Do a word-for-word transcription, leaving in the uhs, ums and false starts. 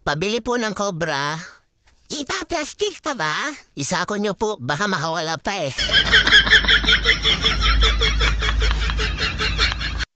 Pabili po ng cobra. Ipa-plastic pa ba? Isako niyo po, baka makawala pa eh.